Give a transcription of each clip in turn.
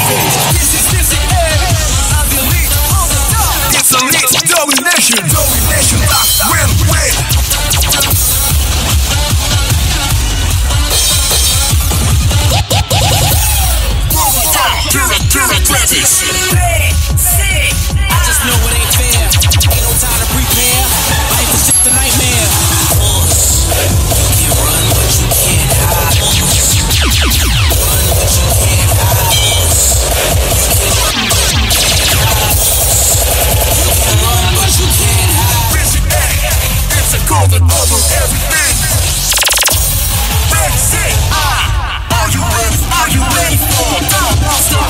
It's elite domination. Domination, win, win. I just know it ain't fair. Ain't no time to prepare. Life is just a nightmare. You can run, but you can't hide. Run, but you can't hide. You can run, but you can't hide. It's a golden over everything. That's it. Are you ready? Are you ready for the monster?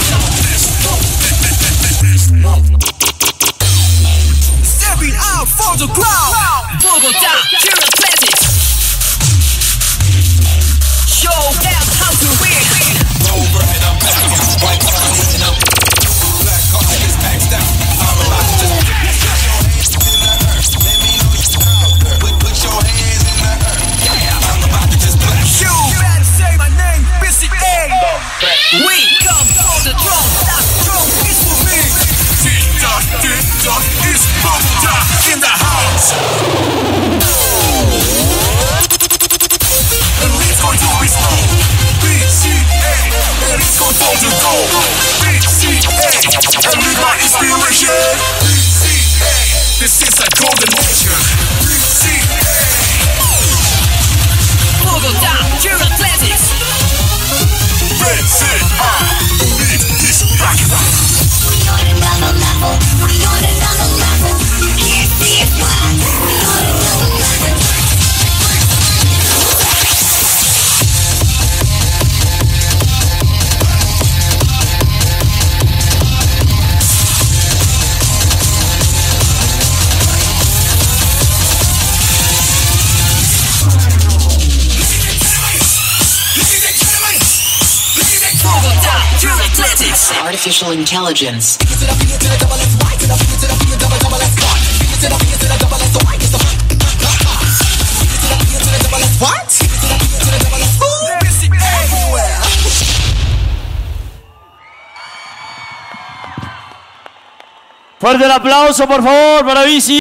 Stepping out for the crowd. Bogota, Pyroclastic. Show them how to win. Over and I'm back. White car hitting up. Black car is maxed out. I'm about to just put your hands in the earth. Let me know you're proud, girl. Put your hands in the earth. Yeah, I'm about to just blast. You better say my name, BCA. We come for the drum. That drum is for me. Tick-tock, it's Bogota in the house. And it's going to be slow. BCA, and it's going for the goal. BCA, and with my inspiration. BCA, this is a golden nation. BCA. Bogota, Pyroclastic. That's it. Beat is back. We on another level. We on another level. Can't see it fly. We on another level. Bogota, Pyroclastic. Artificial intelligence. What? Fuerte el aplauso, por favor, para Bici.